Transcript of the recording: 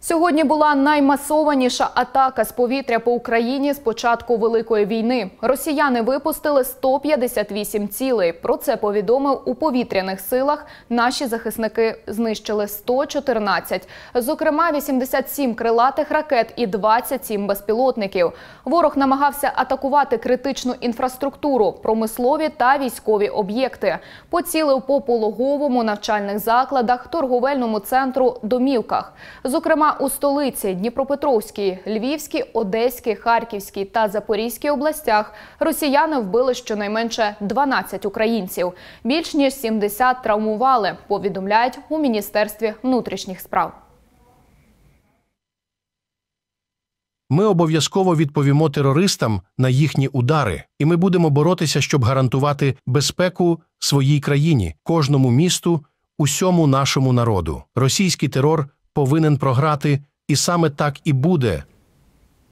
Сьогодні була наймасованіша атака з повітря по Україні з початку Великої війни. Росіяни випустили 158 цілей. Про це повідомив у повітряних силах. Наші захисники знищили 114. Зокрема, 87 крилатих ракет і 27 безпілотників. Ворог намагався атакувати критичну інфраструктуру, промислові та військові об'єкти. Поцілив по пологовому, навчальних закладах, торговельному центру, домівках. Зокрема, у столиці Дніпропетровській, Львівській, Одеській, Харківській та Запорізькій областях росіяни вбили щонайменше 12 українців. Більш ніж 70 травмували, повідомляють у Міністерстві внутрішніх справ. Ми обов'язково відповімо терористам на їхні удари, і ми будемо боротися, щоб гарантувати безпеку своїй країні, кожному місту, усьому нашому народу. Російський терор повинен програти, і саме так і буде.